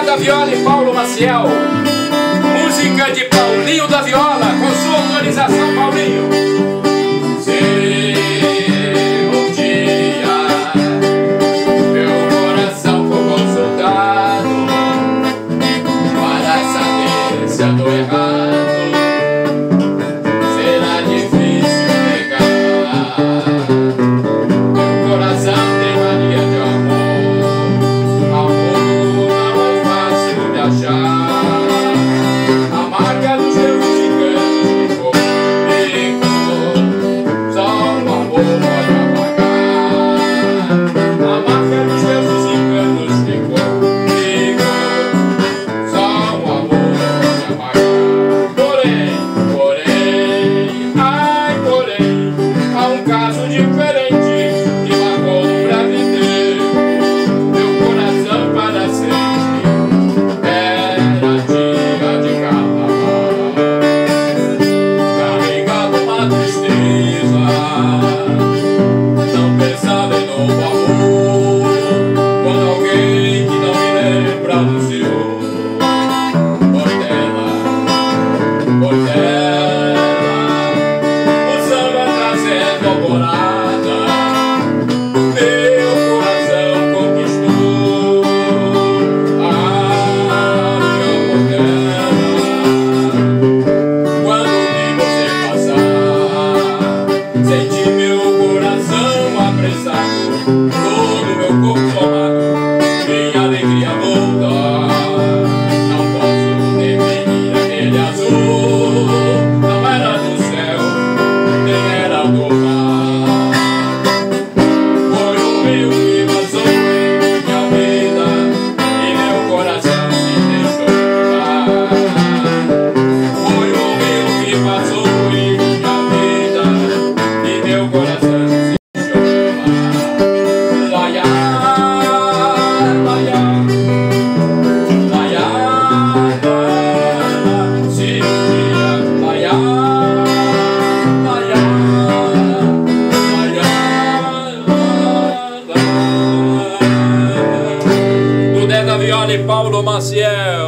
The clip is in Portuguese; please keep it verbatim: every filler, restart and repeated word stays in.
da Viola e Paulo Maciel. Música de Paulinho da Viola, com sua autorização, Paulinho. Se um dia meu coração for consultado para saber se ando errado, será difícil negar. Meu coração tem mania de amor, amor não é fácil de achar. A marca dos teus enganos ficou comigo, só um amor pode apagar. A marca dos teus enganos ficou comigo, só um amor pode apagar. Porém, porém, ai porém, há um caso diferente que marcou no breve tempo meu coração para sempre. Era dia de carnaval, carregava uma tristeza, não pensava em novo amor, quando alguém que não me lembra anunciou: Portela, Portela, o samba trazendo alvorada, meu coração conquistou. Ah, minha Portela, quando vi você passar, senti meu coração apressado, todo meu corpo tomado, minha alegria voltar. Não posso definir aquele azul, não era do céu, nem era do mar. Foi o rio que passou em minha vida e meu coração se deixou levar. Foi o rio que passou em minha vida e meu coração se deixou levar. Laia, laia, laia, laia. Se um dia laia, laia, laia, laia. Dudé da Viola e Paulo Maciel.